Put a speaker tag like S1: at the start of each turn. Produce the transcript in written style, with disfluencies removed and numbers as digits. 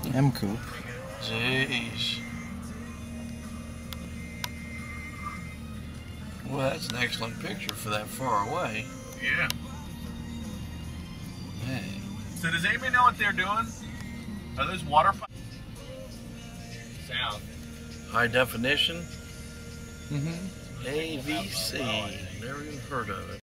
S1: M-Coupe.
S2: Jeez. Well, that's an excellent picture for that far away.
S3: Yeah.
S2: Hey.
S3: So does anybody know what they're doing? Are those water pipes? Sound.
S2: High definition?
S1: Mm-hmm.
S2: AVC. Never even heard of it.